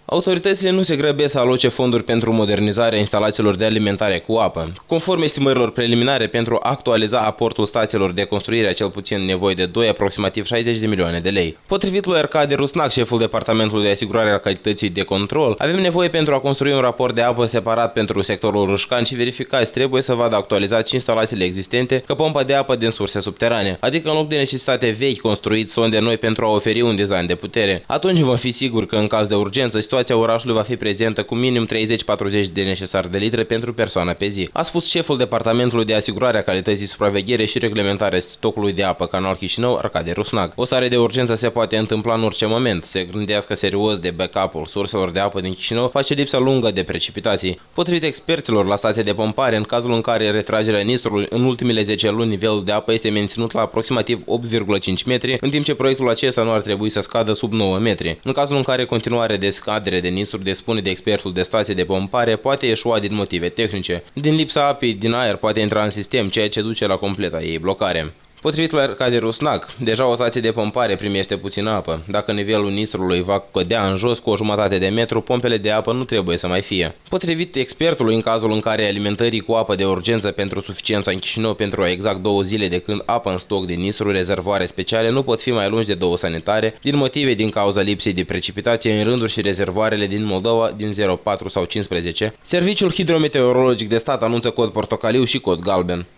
Autoritățile nu se grăbesc să aloce fonduri pentru modernizarea instalațiilor de alimentare cu apă. Conform estimărilor preliminare, pentru a actualiza aportul stațiilor de construire, cel puțin nevoie de 2, aproximativ 60 de milioane de lei. Potrivit lui Arcade Rusnac, șeful Departamentului de Asigurare a Calității de Control, avem nevoie pentru a construi un raport de apă separat pentru sectorul Rușcan și verificați trebuie să vadă actualizat și instalațiile existente ca pompa de apă din surse subterane, adică în loc de necesitate vechi construit sonde noi pentru a oferi un design de putere. Atunci vom fi siguri că în caz de urgență situația orașului va fi prezentă cu minim 30-40 de necesari de litre pentru persoană pe zi, a spus șeful Departamentului de Asigurare a Calității, Supraveghere și Reglementare stocului de apă Canal Chișinău, Arcade Rusnac. O stare de urgență se poate întâmpla în orice moment. Se gândească serios de backup-ul surselor de apă din Chișinău, face lipsa lungă de precipitații. Potrivit experților la stația de pompare, în cazul în care retragerea Nistrului în ultimele 10 luni, nivelul de apă este menținut la aproximativ 8,5 metri, în timp ce proiectul acesta nu ar trebui să scadă sub 9 metri. În cazul în care continuare de scadere de Nistru, spune de expertul de stație de pompare, poate eșua din motive tehnice. Din lipsa apei din aer poate intra în sistem, ceea ce duce la completa ei blocare. Potrivit lui Arcade Rusnac, deja o stație de pompare primește puțină apă. Dacă nivelul Nistrului va cădea în jos cu o jumătate de metru, pompele de apă nu trebuie să mai fie. Potrivit expertului, în cazul în care alimentării cu apă de urgență pentru suficiența în Chișinău pentru exact 2 zile de când apă în stoc din Nistru, rezervoare speciale nu pot fi mai lungi de 2 sanitare, din motive din cauza lipsei de precipitație în rânduri și rezervoarele din Moldova din 0,4 sau 15. Serviciul Hidrometeorologic de Stat anunță cod portocaliu și cod galben.